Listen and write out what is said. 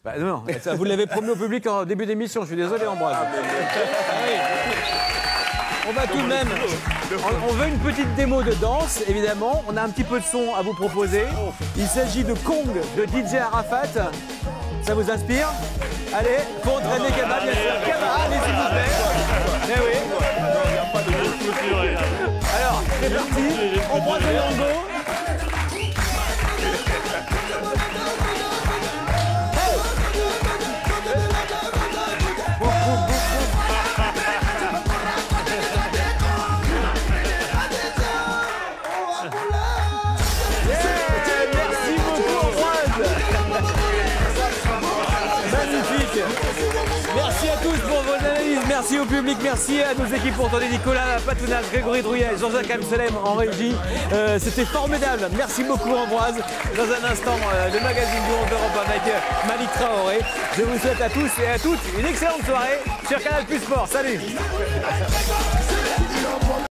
Bah non, ça, vous l'avez promis au public en début d'émission, je suis désolé Ambroise. On va tout de même, on veut une petite démo de danse, évidemment. On a un petit peu de son à vous proposer. Il s'agit de Kong de DJ Arafat. Ça vous inspire? Allez, faut entraîner Kaba, bien sûr. Kaba, allez s'il vous plaît. Eh oui. Alors, c'est parti. Ambroise et Yango. Merci à tous pour vos analyses, merci au public, merci à nos équipes pour entendre Nicolas Patounas, Grégory Drouillet, Jean-Jacques Amselem en régie. C'était formidable, merci beaucoup Ambroise. Dans un instant, le magazine du 11 Europe avec Malik Traoré. Je vous souhaite à tous et à toutes une excellente soirée sur Canal+ Sport. Salut.